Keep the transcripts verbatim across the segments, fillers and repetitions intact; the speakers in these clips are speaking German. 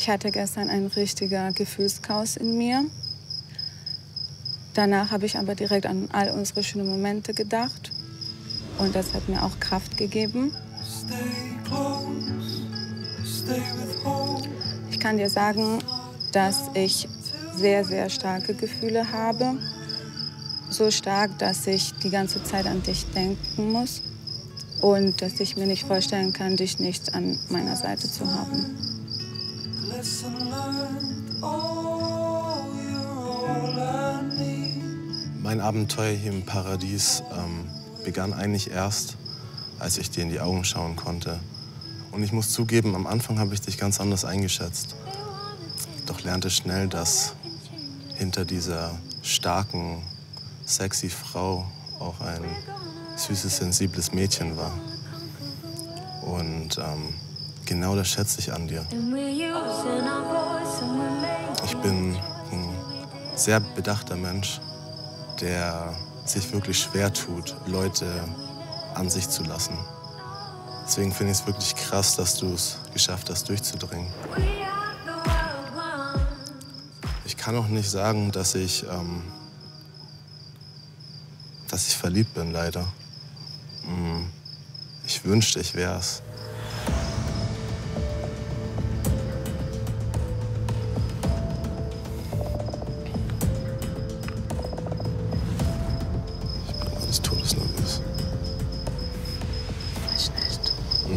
Ich hatte gestern ein richtiger Gefühlschaos in mir. Danach habe ich aber direkt an all unsere schönen Momente gedacht. Und das hat mir auch Kraft gegeben. Ich kann dir sagen, dass ich sehr, sehr starke Gefühle habe. So stark, dass ich die ganze Zeit an dich denken muss. Und dass ich mir nicht vorstellen kann, dich nicht an meiner Seite zu haben. Mein Abenteuer hier im Paradies ähm, begann eigentlich erst, als ich dir in die Augen schauen konnte. Und ich muss zugeben, am Anfang habe ich dich ganz anders eingeschätzt. Doch lernte schnell, dass hinter dieser starken, sexy Frau auch ein süßes, sensibles Mädchen war. Und ähm, genau das schätze ich an dir. Ich bin ein sehr bedachter Mensch, der sich wirklich schwer tut, Leute an sich zu lassen. Deswegen finde ich es wirklich krass, dass du es geschafft hast, durchzudringen. Ich kann auch nicht sagen, dass ich, ähm, dass ich verliebt bin, leider. Ich wünschte, ich wär's. Ich bin alles todesnervös. Ist nicht. Nee.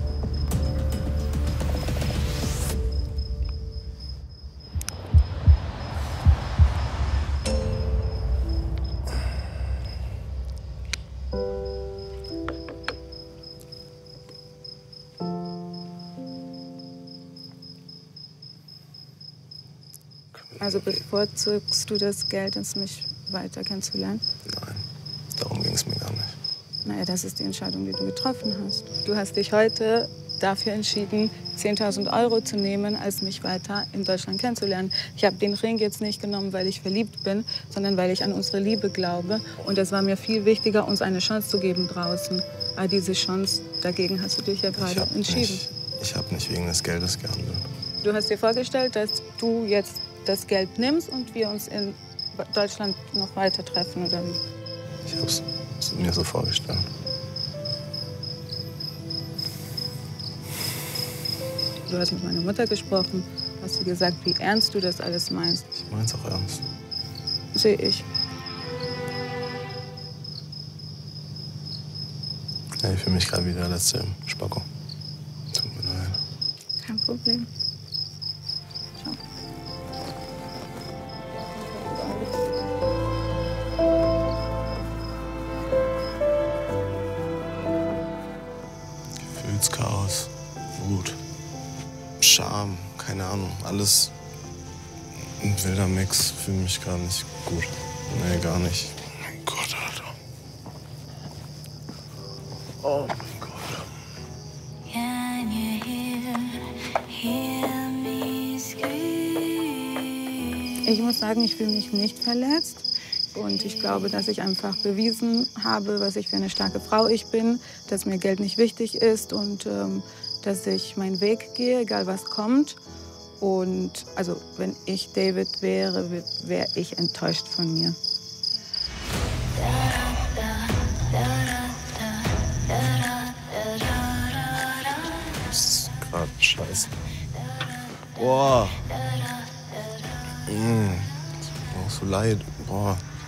Also bevorzugst du das Geld, um mich weiter kennenzulernen? Nein, darum ging es mir gar nicht. Naja, das ist die Entscheidung, die du getroffen hast. Du hast dich heute dafür entschieden, zehntausend Euro zu nehmen, als mich weiter in Deutschland kennenzulernen. Ich habe den Ring jetzt nicht genommen, weil ich verliebt bin, sondern weil ich an unsere Liebe glaube. Und es war mir viel wichtiger, uns eine Chance zu geben draußen. Aber diese Chance, dagegen hast du dich ja gerade entschieden. Nicht, ich habe nicht wegen des Geldes gehandelt. Du hast dir vorgestellt, dass du jetzt das Geld nimmst und wir uns in Deutschland noch weiter treffen, oder wie? Ich habe es mir so vorgestellt. Du hast mit meiner Mutter gesprochen, hast du gesagt, wie ernst du das alles meinst. Ich mein's auch ernst. Sehe ich. Ja, ich fühle mich gerade wie der letzte Spacko. Tut mir leid. Kein Problem. Ciao. Gefühlschaos, Wut, Scham, keine Ahnung. Alles ein wilder Mix. Fühle mich gar nicht gut. Nee, gar nicht. Oh mein Gott, Alter. Oh mein Gott. Can you hear, hear me scream? Ich muss sagen, ich fühle mich nicht verletzt. Und ich glaube, dass ich einfach bewiesen habe, was ich für eine starke Frau ich bin, dass mir Geld nicht wichtig ist und ähm, dass ich meinen Weg gehe, egal was kommt. Und also, wenn ich David wäre, wäre ich enttäuscht von mir. Das ist gerade scheiße. Boah. Mm. Auch so leid. Boah.